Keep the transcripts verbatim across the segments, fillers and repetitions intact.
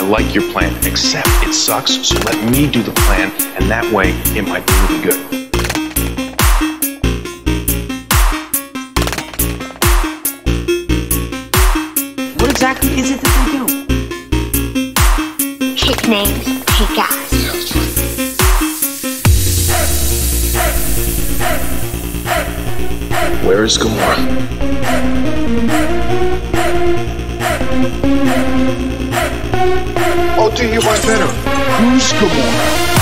like your plan, except it sucks, so let me do the plan, and that way it might be really good. What exactly is it that they do? Kick names, kick ass. Where is Gamora? I'll do you one better. Who's Gamora?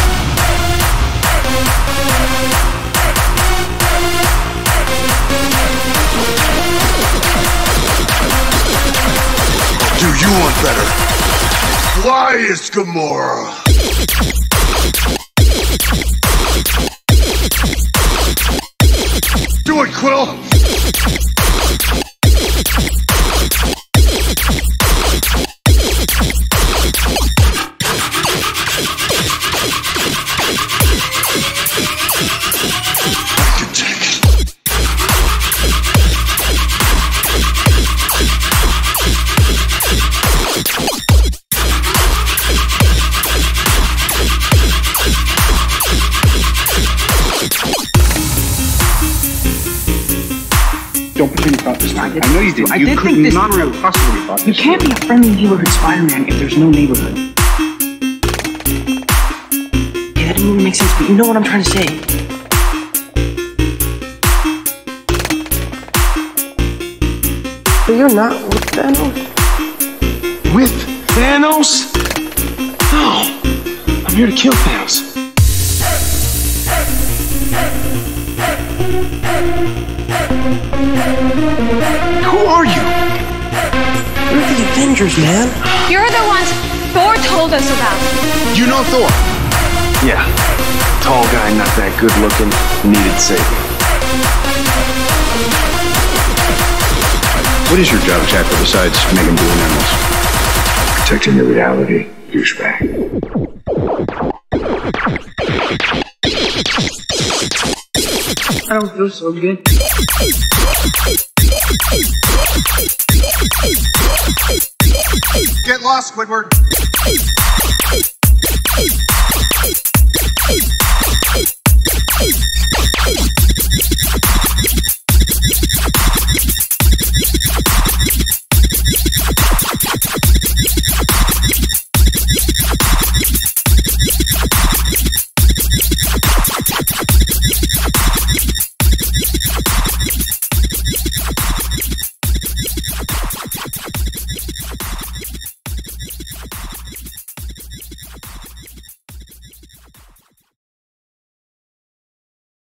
I'll do you one better. Why is Gamora? Do it, Quill! Don't pretend you thought this time. I, I know you did. I You did could think this. not have possibly thought this. You can't be a friendly neighborhood Spider-Man if there's no neighborhood. Yeah, that didn't really make sense, but you know what I'm trying to say. But you're not with Thanos? With Thanos? No, I'm here to kill Thanos. Who are you? We're the Avengers, man. You're the ones Thor told us about. You know Thor? Yeah, tall guy, not that good looking, needed saving. What is your job exactly besides making blue animals? Protecting your reality, douchebag. I don't feel so good. Get lost, Squidward.